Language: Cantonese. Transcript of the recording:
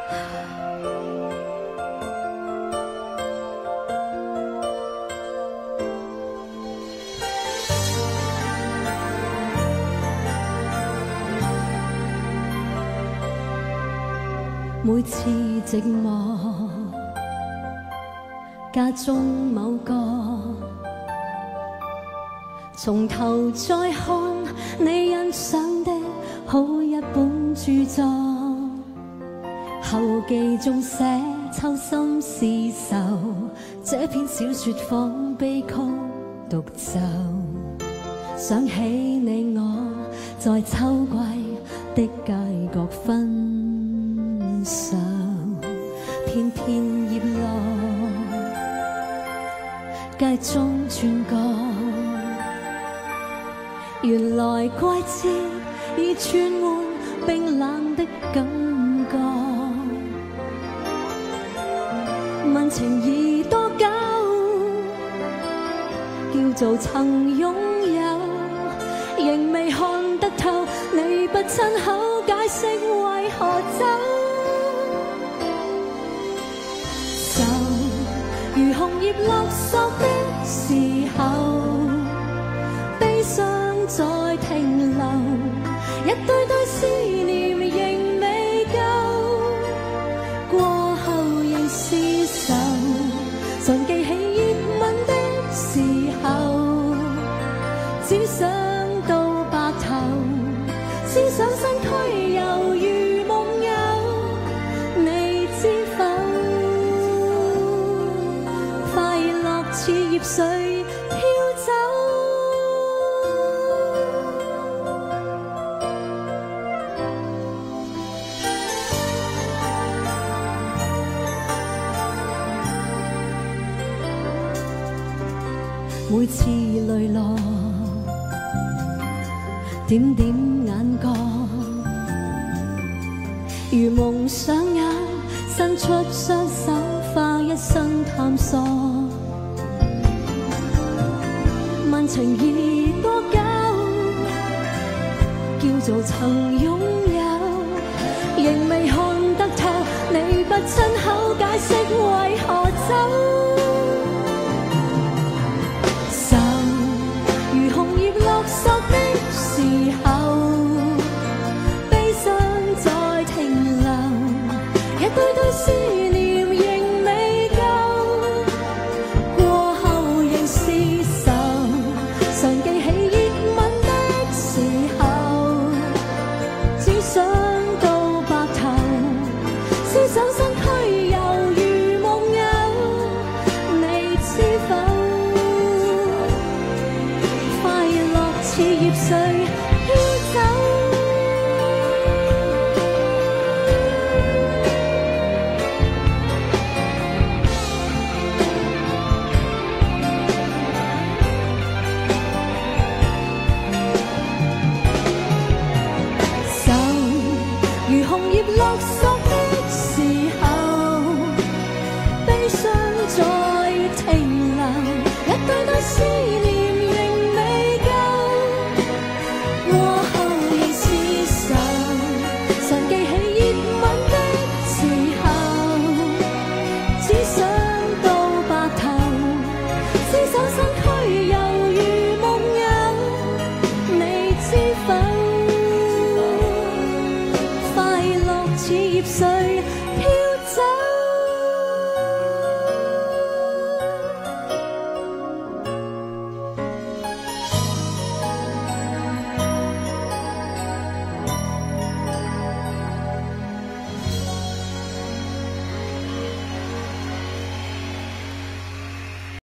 每次寂寞，家中某个，從頭再看你欣賞的好一本著作，後記中寫秋心事愁，這篇小說仿悲曲獨奏，想起你我在秋季的街角分手，片片葉落，街中轉角，原來季節已轉換冰冷的感覺，問情義多久，叫做曾擁有，仍未看得透，你不親口解釋為何走。如紅葉落索的時候，悲傷在停留，一堆堆思念仍未夠，過後仍是愁，常記起熱吻的時候，只想到白頭，思想身軀猶如夢遊，你知否？似葉水飄走，每次淚落，點點眼角，如夢想眼伸出雙手，化一生探索。問情義多久，叫做曾擁有，仍未看得透，你不親口解釋為何走。愁如紅葉落索的時候，悲傷在停留，一堆堆思念仍未夠，過後仍是愁。常記起熱吻的時候，只想到白頭，思想身軀猶如夢遊，你知否？快樂似葉水飄走。落索的時候，悲傷在停留，一堆堆思念仍未夠，過後仍是愁，常記起熱吻的時候，只想到白頭，思想身軀猶如夢遊，你知否？似葉水